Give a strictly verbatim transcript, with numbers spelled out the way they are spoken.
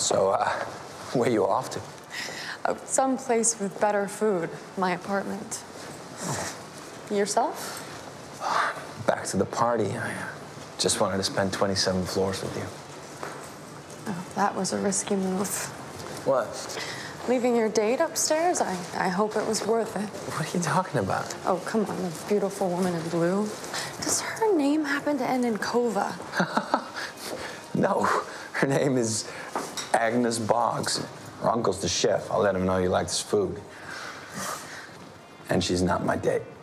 So, uh, where you off to? Uh, someplace with better food. My apartment. Oh. Yourself? Back to the party. I just wanted to spend twenty-seven floors with you. Oh, that was a risky move. What? Leaving your date upstairs? I, I hope it was worth it. What are you talking about? Oh, come on, the beautiful woman in blue. Does her name happen to end in Kova? No, her name is Agnes Boggs. Her uncle's the chef. I'll let him know you like this food. And she's not my date.